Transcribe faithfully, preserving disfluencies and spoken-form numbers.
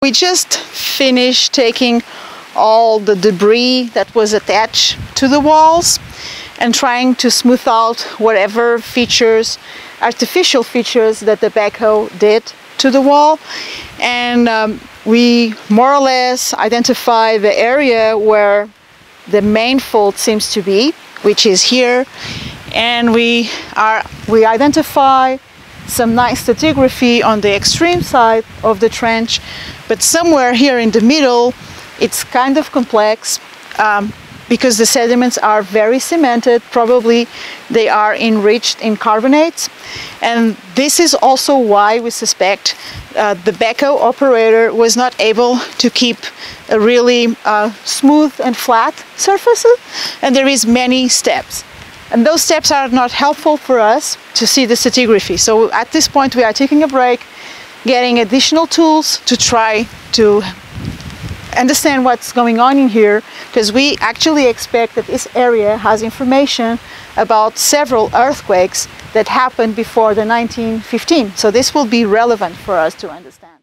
We just finished taking all the debris that was attached to the walls and trying to smooth out whatever features, artificial features that the backhoe did to the wall. And um, we more or less identify the area where the main fault seems to be, which is here. And we are we identify some nice stratigraphy on the extreme side of the trench, but somewhere here in the middle it's kind of complex um, because the sediments are very cemented. Probably they are enriched in carbonates, and this is also why we suspect uh, the backhoe operator was not able to keep a really uh, smooth and flat surfaces, and there is many steps. And those steps are not helpful for us to see the stratigraphy. So at this point we are taking a break, getting additional tools to try to understand what's going on in here, because we actually expect that this area has information about several earthquakes that happened before the nineteen fifteen. So this will be relevant for us to understand.